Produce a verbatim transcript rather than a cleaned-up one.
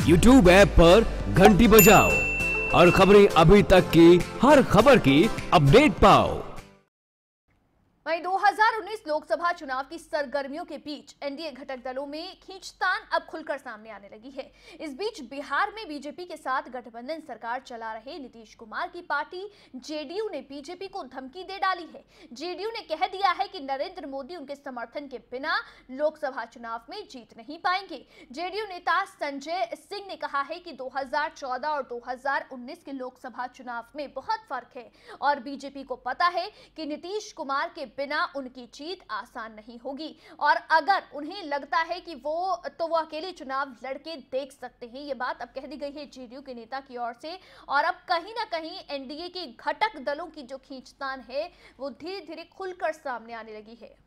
YouTube app पर घंटी बजाओ और खबरें अभी तक की हर खबर की अपडेट पाओ। वहीं दो हज़ार उन्नीस लोकसभा चुनाव की सरगर्मियों के बीच एनडीए घटक दलों में खींचतान अब खुलकर सामने आने लगी है। इस बीच बिहार में बीजेपी के साथ गठबंधन सरकार चला रहे नीतीश कुमार की पार्टी जेडीयू ने बीजेपी को धमकी दे डाली है। जेडीयू ने कह दिया है कि नरेंद्र मोदी उनके समर्थन के बिना लोकसभा चुनाव में जीत नहीं पाएंगे। जेडीयू नेता संजय सिंह ने कहा है कि दो हज़ार चौदह और दो हज़ार उन्नीस के लोकसभा चुनाव में बहुत फर्क है और बीजेपी को पता है कि नीतीश कुमार के बिना उनकी जीत आसान नहीं होगी और अगर उन्हें लगता है कि वो तो वो अकेले चुनाव लड़के देख सकते हैं। ये बात अब कह दी गई है जेडीयू के नेता की ओर से और अब कहीं ना कहीं एनडीए के घटक दलों की जो खींचतान है वो धीरे धीरे खुलकर सामने आने लगी है।